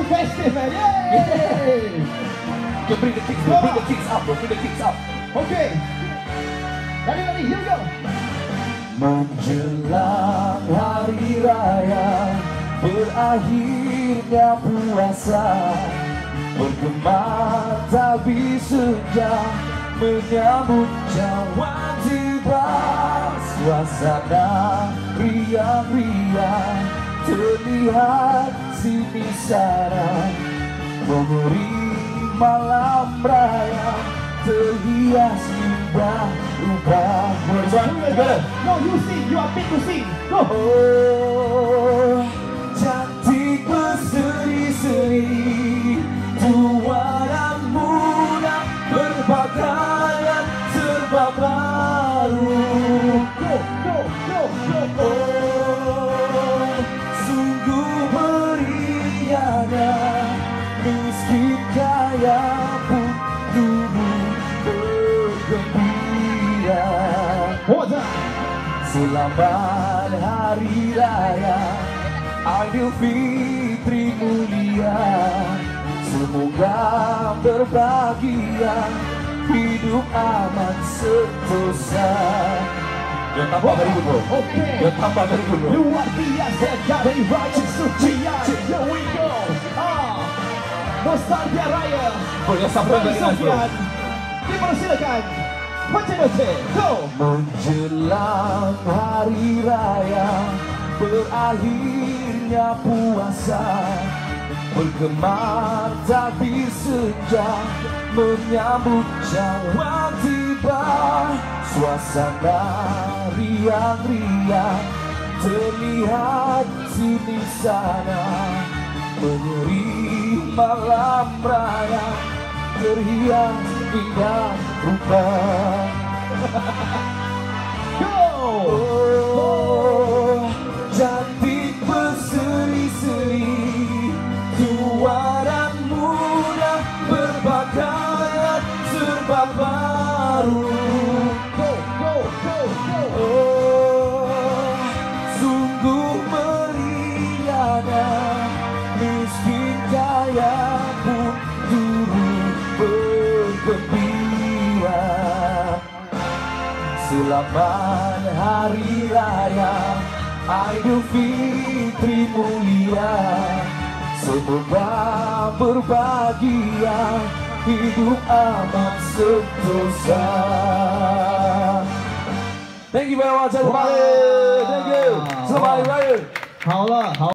festive, man. Yay! Okay, bring the kicks, bro. Bring the kicks up, bro. Bring the kicks up. Okay. Lari, here we go. Menjelang hari raya, berakhirnya puasa, bergema tabir senja, menyambut cawan tiba. Suasana riang-riang terlihat sini sana, memberi malam raya terhias indah rubah. No, you sing. You are fit to sing. Go. Oh, cantik berseri-seri, tua dan muda berpakaian serba baru. Go, go, go, go, go. Oh, sungguh meriahnya, miskin kaya pun turut bergembira. Selamat Hari Raya Idul Fitri mulia, semoga berbahagia, hidup aman sentosa. Dia tambah dari dulu, bro. Dia tambah dari dulu. Luar biasa dari Raja Sucian. Here we go. Nostalgia Raya. Boleh sampai dari mana, bro? Dipersilakan. Macam-macam. Go. Menjelang Hari Raya, berakhirnya puasa, bergema tabir senja, menyambut cawan tiba. Suasana riang-riang terlihat sini sana, memberi malam raya terhias indah rupa. Go! Oh, cantik berseri-seri, tua dan muda berpakaian serba baru. Go, go, go, go. Oh, sungguh meriahnya, miskin kaya pun turut bergembira. Selamat Hari Raya Idul Fitri mulia, semoga berbahagia, hidup aman sentosa. Thank you very much everybody. Thank you. Selamat Hari Raya. 好了，好。